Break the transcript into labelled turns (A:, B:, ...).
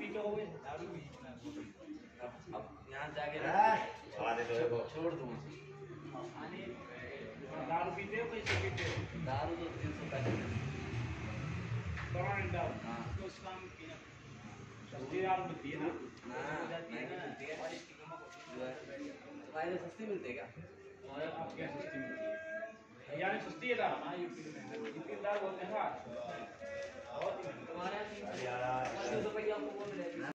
A: तो हो गए दारू भी
B: अब यहाँ जाके छोड़ दूँ
A: दारू पीते हो कैसे पीते हो
B: दारू तो 300
A: परमानेंट दारू
B: हाँ
A: तो उस काम की सस्ती दारू मिलती है ना
B: महंगी मिलती है जो है तुम्हारे लिए सस्ती मिलती है क्या
A: और आपके यहाँ सस्ती मिलती है हरियाणा में सस्ती है दारू हमारे यूपी में यूपी में दारू बहुत महंगा है बहुत ही महंगा
B: तुम्हारे यहाँ 300 रुपये आपको बोल रहे हैं